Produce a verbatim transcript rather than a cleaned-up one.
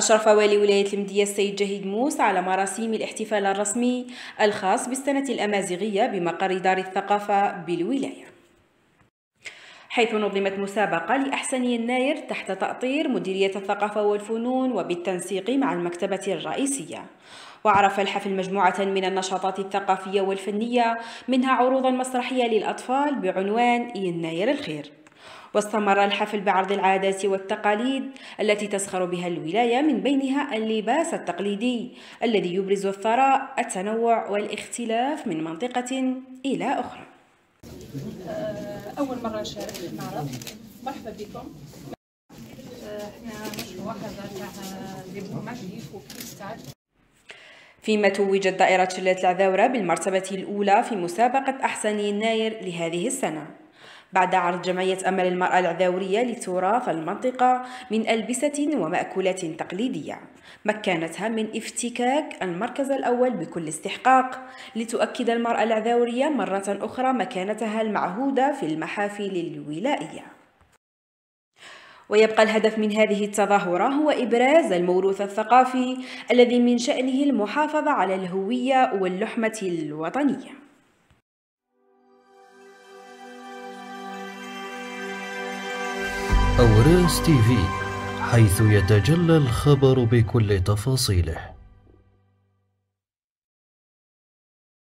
أشرف والي ولاية المدية السيد جهيد موس على مراسيم الاحتفال الرسمي الخاص بالسنة الأمازيغية بمقر دار الثقافة بالولاية، حيث نظمت مسابقة لأحسن يناير تحت تأطير مديرية الثقافة والفنون وبالتنسيق مع المكتبة الرئيسية. وعرف الحفل مجموعة من النشاطات الثقافية والفنية، منها عروضا مسرحية للأطفال بعنوان يناير الخير. واستمر الحفل بعرض العادات والتقاليد التي تزخر بها الولاية، من بينها اللباس التقليدي الذي يبرز الثراء، التنوع والاختلاف من منطقة إلى أخرى. أول مرة نشارك في المعرض، مرحبا بكم. احنا مشروع هذا تاع ديبو ماجيك وكريستال. فيما توجت دائرة شلة العذاورة بالمرتبة الأولى في مسابقة أحسن يناير لهذه السنة، بعد عرض جمعية أمل المرأة العذاورية لتراث المنطقة من ألبسة ومأكولات تقليدية، مكنتها من افتكاك المركز الأول بكل استحقاق، لتؤكد المرأة العذاورية مرة أخرى مكانتها المعهودة في المحافل الولائية. ويبقى الهدف من هذه التظاهرة هو إبراز الموروث الثقافي الذي من شأنه المحافظة على الهوية واللحمة الوطنية. أوراس تي في، حيث يتجلى الخبر بكل تفاصيله.